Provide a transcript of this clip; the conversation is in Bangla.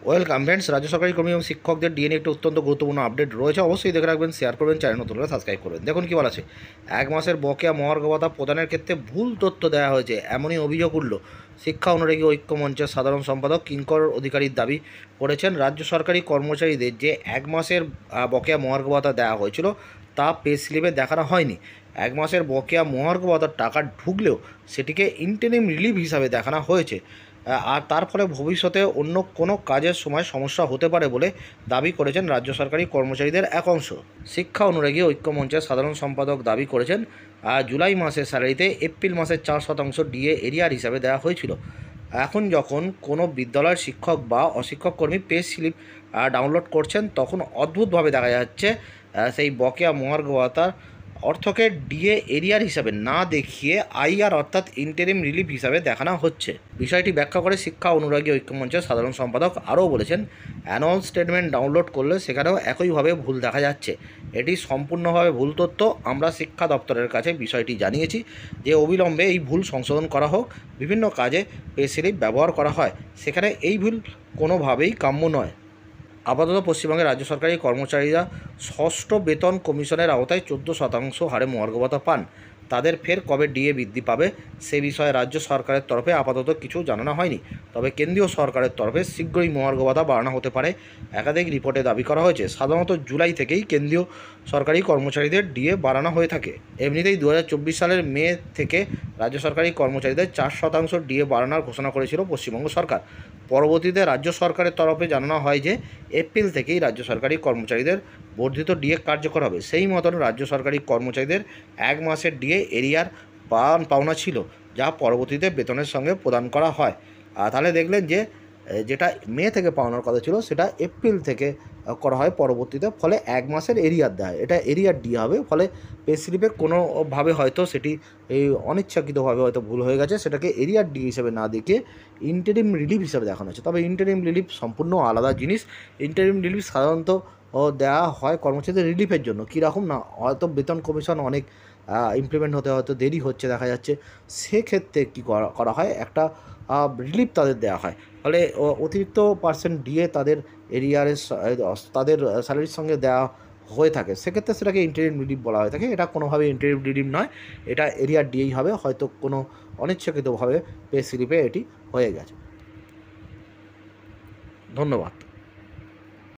ওয়েলকাম ফ্রেন্ডস, রাজ্য সরকারি কর্মী এবং শিক্ষকদের ডিএ নিয়ে একটি অত্যন্ত গুরুত্বপূর্ণ আপডেট রয়েছে। অবশ্যই দেখে রাখবেন, শেয়ার করবেন, চ্যানেল নতুন হলে সাবস্ক্রাইব করবেন। দেখুন কী বলা আছে, 1 মাসের বকেয়া মহার্ঘ ভাতা প্রদানের ক্ষেত্রে ভুল তথ্য দেওয়া হয়েছে, এমনই অভিযোগ উঠল। শিক্ষা অনুরাগী ঐক্য মঞ্চের সাধারণ সম্পাদক কিঙ্কর অধিকারীর দাবি করেছেন, রাজ্য সরকারি কর্মচারীদের যে 1 মাসের বকেয়া মহার্ঘ ভাতা দেওয়া হয়েছিল তা পে স্লিপে দেখানো হয়নি। 1 মাসের বকেয়া মহার্ঘ ভাতার টাকা ঢুকলেও সেটিকে ইন্টারিম রিলিফ হিসাবে দেখানো হয়েছে। আর তার ফলে ভবিষ্যতে অন্য কোনো কাজের সময় সমস্যা হতে পারে বলে দাবি করেছেন রাজ্য সরকারি কর্মচারীদের এক অংশ। শিক্ষা অনুরাগী ঐক্য মঞ্চের সাধারণ সম্পাদক দাবি করেছেন, জুলাই মাসের স্যালারিতে এপ্রিল মাসের 4% ডিএ এরিয়ার হিসাবে দেওয়া হয়েছিল। এখন যখন কোনো বিদ্যালয়ের শিক্ষক বা অশিক্ষক কর্মী পে স্লিপ ডাউনলোড করছেন, তখন অদ্ভুতভাবে দেখা যাচ্ছে সেই বকেয়া মহার্ঘ ভাতার অর্থকে ডিএ এরিয়ার হিসাবে না দেখিয়ে আইআর অর্থাৎ ইন্টারিম রিলিফ হিসাবে দেখানো হচ্ছে। বিষয়টি ব্যাখ্যা করে শিক্ষা অনুরাগী ঐক্যমঞ্চের সাধারণ সম্পাদক আরও বলেছেন, অ্যানুয়াল স্টেটমেন্ট ডাউনলোড করলে সেখানেও একইভাবে ভুল দেখা যাচ্ছে। এটি সম্পূর্ণভাবে ভুল তথ্য। আমরা শিক্ষা দপ্তরের কাছে বিষয়টি জানিয়েছি যে অবিলম্বে এই ভুল সংশোধন করা হোক। বিভিন্ন কাজে পে স্লিপ ব্যবহার করা হয়, সেখানে এই ভুল কোনোভাবেই কাম্য নয়। আপাতত পশ্চিমবঙ্গের রাজ্য সরকারি কর্মচারীরা ষষ্ঠ বেতন কমিশনের আওতায় 14% হারে মহার্ঘ ভাতা পান। তাদের ফের কবে ডিএ বৃদ্ধি পাবে সে বিষয়ে রাজ্য সরকারের তরফে আপাতত কিছু জানানো হয়নি। তবে কেন্দ্রীয় সরকারের তরফে শীঘ্রই মহার্ঘ ভাতা বাড়ানো হতে পারে। একাধিক রিপোর্টে দাবি করা হয়েছে, সাধারণত জুলাই থেকেই কেন্দ্রীয় সরকারি কর্মচারীদের ডিএ বাড়ানো হয়ে থাকে। এমনিতেই 2024 সালের মে থেকে রাজ্য সরকারি কর্মচারীদের 4% ডিএ বাড়ানোর ঘোষণা করেছিল পশ্চিমবঙ্গ সরকার। পরবর্তীতে রাজ্য সরকারের তরফে জানানো হয় যে এপ্রিল থেকেই রাজ্য সরকারি কর্মচারীদের বর্ধিত ডিএ কার্যকর হবে। সেই মতন রাজ্য সরকারি কর্মচারীদের 1 মাসের ডিএ এরিয়ার পাওনা ছিল, যা পরবর্তীতে বেতনের সঙ্গে প্রদান করা হয়। তাহলে দেখলেন যে যেটা মে থেকে পাওনার কথা ছিল সেটা এপ্রিল থেকে করা হয় পরবর্তীতে, ফলে 1 মাসের এরিয়ার দেয়, এটা এরিয়ার ডি হবে। ফলে পে স্লিপে কোনোভাবে হয়তো সেটি এই অনিচ্ছাকৃতভাবে হয়তো ভুল হয়ে গেছে, সেটাকে এরিয়ার ডি হিসেবে না দেখে ইন্টারিম রিলিফ হিসেবে দেখানো হচ্ছে। তবে ইন্টারিম রিলিফ সম্পূর্ণ আলাদা জিনিস। ইন্টারিম রিলিফ সাধারণত দেওয়া হয় কর্মচারীদের রিলিফের জন্য। কীরকম না, হয়তো বেতন কমিশন অনেক ইমপ্লিমেন্ট হতে হয়তো দেরি হচ্ছে দেখা যাচ্ছে, সেক্ষেত্রে কী করা হয়, একটা রিলিফ তাদের দেওয়া হয়। ফলে অতিরিক্ত পার্সেন্ট ডিএ তাদের এরিয়ারের তাদের স্যালারির সঙ্গে দেওয়া হয়ে থাকে, সেক্ষেত্রে সেটাকে ইন্টারিম রিলিফ বলা হয়ে থাকে। এটা কোনোভাবে ইন্টারিম রিলিফ নয়, এটা এরিয়ার ডিএই হবে। হয়তো কোনো অনিচ্ছাকৃতভাবে পে স্লিপে এটি হয়ে গেছে। ধন্যবাদ।